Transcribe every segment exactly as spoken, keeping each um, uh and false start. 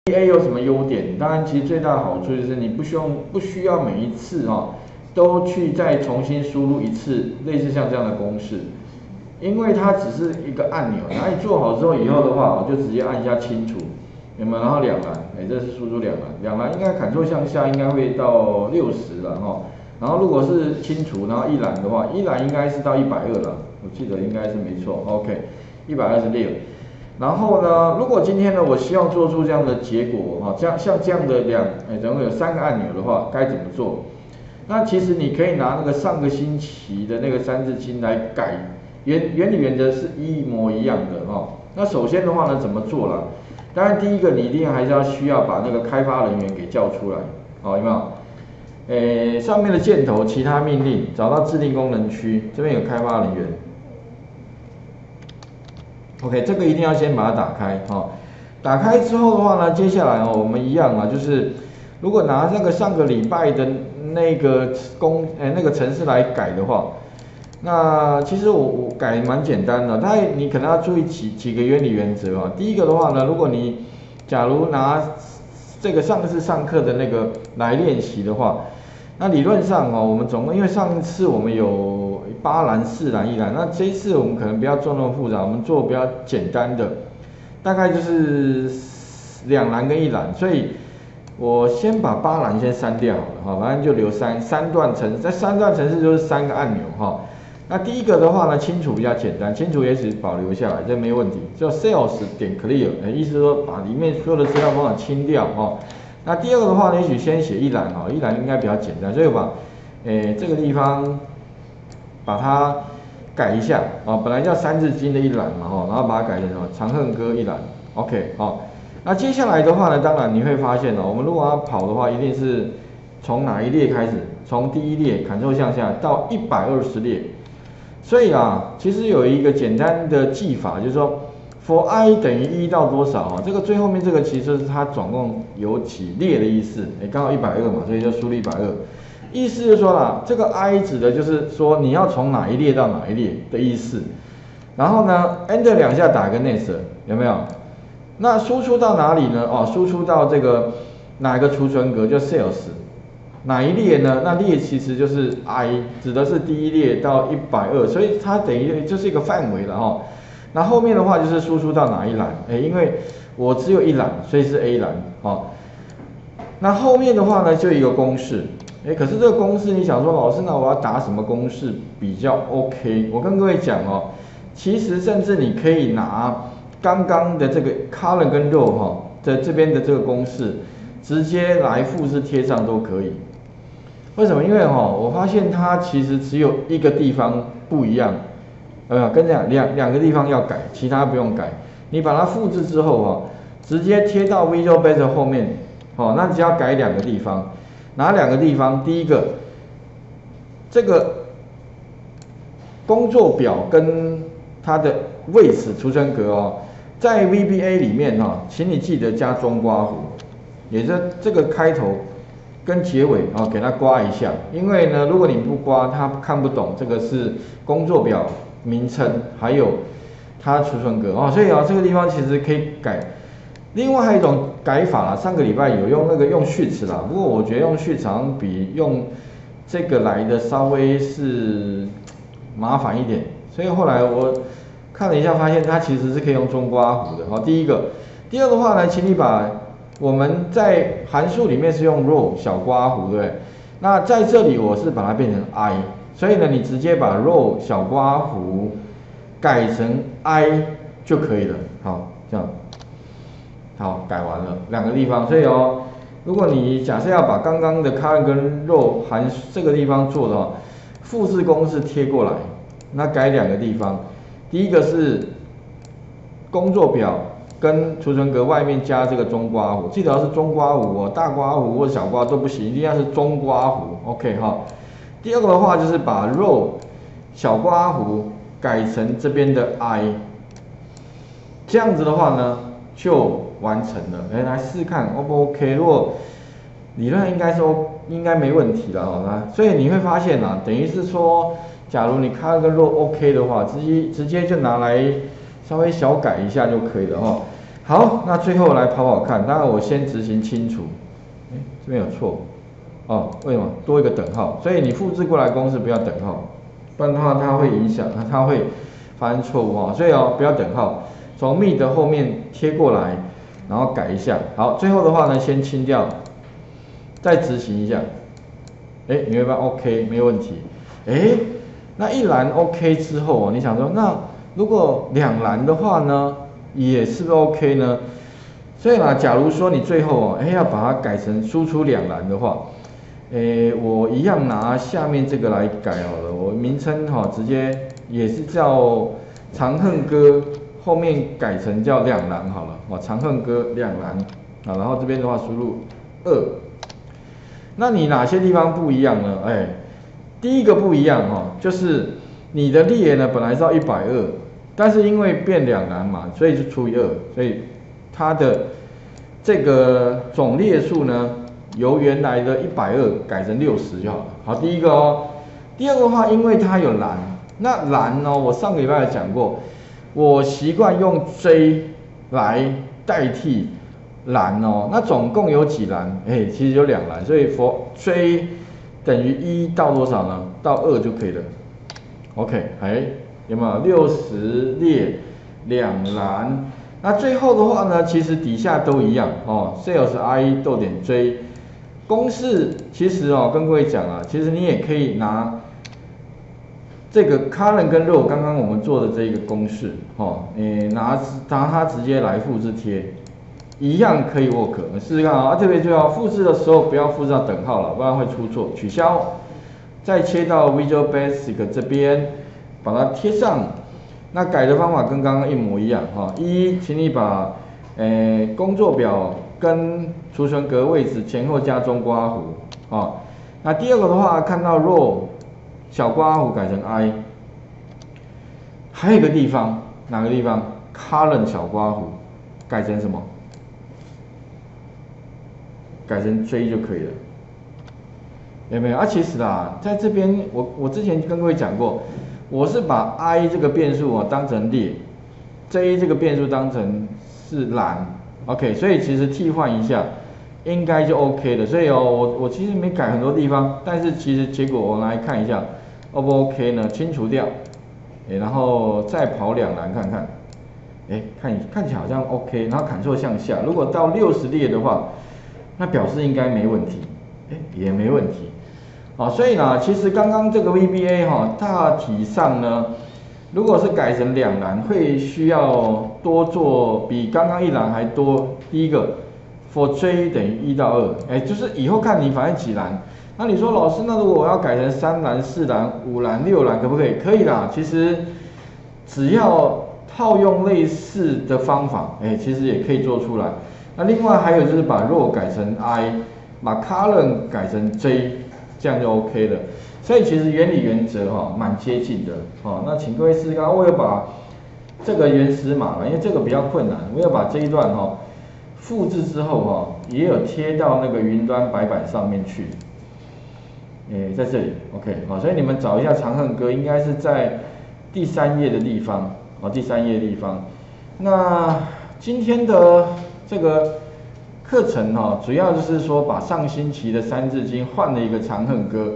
V B A 有什么优点？当然，其实最大的好处就是你不需要不需要每一次哈、哦、都去再重新输入一次类似像这样的公式，因为它只是一个按钮，然后你做好之后以后的话，我就直接按一下清除，有没有？然后两栏，哎，这是输出两栏，两栏应该Ctrl向下应该会到六十了哈。然后如果是清除，然后一栏的话，一栏应该是到一百二了，我记得应该是没错 ，OK， 一百二十六。然后呢，如果今天呢，我希望做出这样的结果哈，这样像这样的两，哎，总共有三个按钮的话，该怎么做？那其实你可以拿那个上个星期的那个三字经来改，原原理原则是一模一样的哈。那首先的话呢，怎么做啦？当然第一个你一定还是要需要把那个开发人员给叫出来，好，有没有？诶，上面的箭头其他命令，找到制定功能区，这边有开发人员。OK， 这个一定要先把它打开哈、哦。打开之后的话呢，接下来哦，我们一样啊，就是如果拿那个上个礼拜的那个公诶那个程式来改的话，那其实我我改蛮简单的，但你可能要注意几几个原理原则啊。第一个的话呢，如果你假如拿这个上次上课的那个来练习的话，那理论上哦，我们总共因为上一次我们有八栏、四栏、一栏，那这一次我们可能不要做那么复杂，我们做比较简单的，大概就是两栏跟一栏，所以我先把八栏先删掉好了哈，反正就留三三段程，这三段程式就是三个按钮哈。那第一个的话呢，清除比较简单，清除也许保留下来，这没问题，就 sales 点 clear， 意思是说把里面所有的资料帮我清掉哈。那第二个的话呢，也许先写一栏哈，一栏应该比较简单，所以我把诶这个地方把它改一下啊，本来叫三字经的一栏嘛哈，然后把它改成什么长恨歌一栏 ，OK 好。那接下来的话呢，当然你会发现哦，我们如果要跑的话，一定是从哪一列开始？从第一列Ctrl向下到一百二十列。所以啊，其实有一个简单的记法，就是说 for i 等于一到多少啊？这个最后面这个其实是它总共有几列的意思，哎，刚好一百二嘛，所以就输入一百二。意思就是说啦，这个 i 指的就是说你要从哪一列到哪一列的意思。然后呢 ，Enter 两下打个 next， 有没有？那输出到哪里呢？哦，输出到这个哪个储存格，就 sales。哪一列呢？那列其实就是 i， 指的是第一列到一百二，所以它等于就是一个范围了哈、哦。那后面的话就是输出到哪一栏？哎，因为我只有一栏，所以是 A 栏哦。那后面的话呢，就一个公式。哎，可是这个公式你想说，老师，那我要打什么公式比较 OK？ 我跟各位讲哦，其实甚至你可以拿刚刚的这个 column 跟 row 哈、哦，在这边的这个公式，直接来复制贴上都可以。为什么？因为哈、哦，我发现它其实只有一个地方不一样，有没有？跟讲两两个地方要改，其他不用改。你把它复制之后哈、哦，直接贴到 Visual Basic 后面，哦，那只要改两个地方，哪两个地方？第一个，这个工作表跟它的位置储存格哦，在 V B A 里面哈、哦，请你记得加中括弧，也就是这个开头跟结尾啊、哦，给它刮一下，因为呢，如果你不刮，它看不懂这个是工作表名称，还有它储存格哦，所以啊，这个地方其实可以改。另外还有一种改法啦，上个礼拜有用那个用sheets啦，不过我觉得用sheets好像比用这个来的稍微是麻烦一点，所以后来我看了一下，发现它其实是可以用中括弧的。好，第一个，第二的话呢，请你把我们在函数里面是用 row 小括弧，对不对？那在这里我是把它变成 i， 所以呢，你直接把 row 小括弧改成 i 就可以了。好，这样，好，改完了两个地方，所以哦，如果你假设要把刚刚的 column 跟 row 函这个地方做的话，复制公式贴过来，那改两个地方，第一个是工作表。跟储存格外面加这个中括弧，记得要是中括弧哦，大括弧或小括都不行，一定要是中括弧 ，OK 哈。第二个的话就是把 row 小括弧改成这边的 i， 这样子的话呢就完成了。哎，来试试看 ，O 不 OK？ 如果理论应该说应该没问题了哦。那所以你会发现啊，等于是说，假如你看那个 row OK 的话，直接直接就拿来稍微小改一下就可以了哈。 好，那最后来跑跑看，当然我先执行清除，哎，这边有错，哦，为什么多一个等号？所以你复制过来公式不要等号，不然的话它会影响，它会发生错误哦，所以哦不要等号，从 me 的后面贴过来，然后改一下，好，最后的话呢先清掉，再执行一下，哎，你会发现 OK 没有问题，哎，那一栏 OK 之后哦，你想说那如果两栏的话呢？也是不是 OK 呢？所以呢，假如说你最后哦，哎要把它改成输出两栏的话，诶，我一样拿下面这个来改好了，我名称哈、哦、直接也是叫长恨歌，后面改成叫两栏好了，哦长恨歌两栏啊，然后这边的话输入二，那你哪些地方不一样呢？哎，第一个不一样哈、哦，就是你的列呢本来是要一百二。但是因为变两栏嘛，所以就除以二，所以它的这个总列数呢，由原来的一百二改成六十就好了。好，第一个哦，第二个的话，因为它有栏，那栏呢，我上个礼拜有讲过，我习惯用 J 来代替栏哦，那总共有几栏？哎，其实有两栏，所以 for J 等于一到多少呢？到二就可以了。OK， 哎。有没有六十列两栏？那最后的话呢，其实底下都一样哦。sales i 逗点 j 公式其实哦，跟各位讲啊，其实你也可以拿这个 column 跟 row 刚刚我们做的这个公式哦，你拿拿它直接来复制贴，一样可以 work。我们试试看啊，特别注意哦，复制的时候不要复制到等号了，不然会出错。取消，再切到 Visual Basic 这边。把它贴上，那改的方法跟刚刚一模一样哈。一，请你把呃工作表跟储存格位置前后加中括弧啊。那第二个的话，看到 row 小括弧改成 i， 还有一个地方哪个地方 column 小括弧改成什么？改成 j 就可以了。有没有啊？其实啦，在这边我我之前跟各位讲过。我是把 i 这个变数啊当成列 ，j 这个变数当成是栏 ，OK， 所以其实替换一下，应该就 OK 了。所以哦，我我其实没改很多地方，但是其实结果我来看一下 ，O 不 OK 呢？清除掉，哎，然后再跑两栏看看，哎，看看起来好像 OK， 然后 Ctrl 向下，如果到六十列的话，那表示应该没问题，哎，也没问题。好，所以呢，其实刚刚这个 V B A 哈，大体上呢，如果是改成两栏，会需要多做比刚刚一栏还多。第一个 ，for J 等于一到二，哎，就是以后看你反正几栏。那你说老师，那如果我要改成三栏、四栏、五栏、六栏，可不可以？可以啦，其实只要套用类似的方法，哎，其实也可以做出来。那另外还有就是把 row 改成 I， 把 column 改成 J。这样就 OK 了，所以其实原理原则哈蛮接近的哦。那请各位试试看，我有把这个原始码了，因为这个比较困难，我有把这一段哈复制之后哈，也有贴到那个云端白板上面去。诶，在这里 OK 好，所以你们找一下长恨歌，应该是在第三页的地方哦，第三页的地方。那今天的这个。课程哈、哦，主要就是说把上星期的三字经换了一个长恨歌。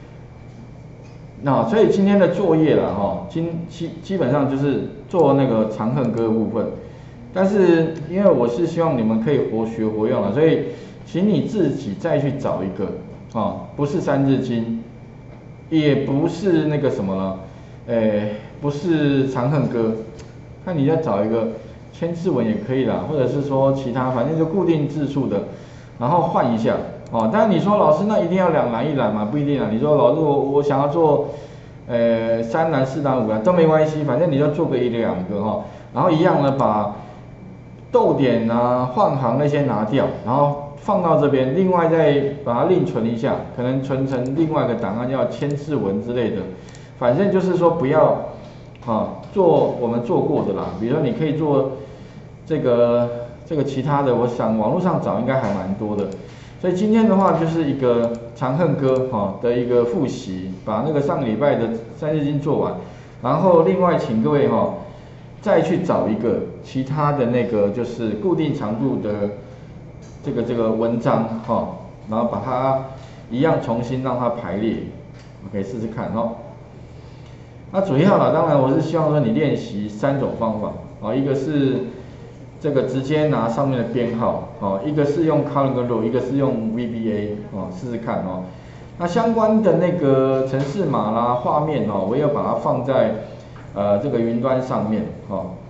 那所以今天的作业了哈，今基基本上就是做那个长恨歌的部分。但是因为我是希望你们可以活学活用了，所以请你自己再去找一个啊、哦，不是三字经，也不是那个什么了，诶，不是长恨歌，看你要找一个。千字文也可以啦，或者是说其他，反正就固定字数的，然后换一下哦。当然你说老师那一定要两栏一栏嘛，不一定啊。你说老师我我想要做，呃三栏、四栏、五栏都没关系，反正你就做个一两个哈、哦。然后一样的把逗点啊、换行那些拿掉，然后放到这边，另外再把它另存一下，可能存成另外一个档案叫千字文之类的。反正就是说不要啊做我们做过的啦，比如说你可以做。这个这个其他的，我想网络上找应该还蛮多的，所以今天的话就是一个长恨歌哈的一个复习，把那个上个礼拜的三字经做完，然后另外请各位哈， 再去找一个其他的那个就是固定长度的这个这个文章哈、哦，然后把它一样重新让它排列，我可以试试看哦。那主要啦，当然我是希望说你练习三种方法啊、哦，一个是这个直接拿上面的编号哦，一个是用 column 跟 row， 一个是用 V B A 哦，试试看哦。那相关的那个程式码啦、画面哦，我也有把它放在呃这个云端上面哦。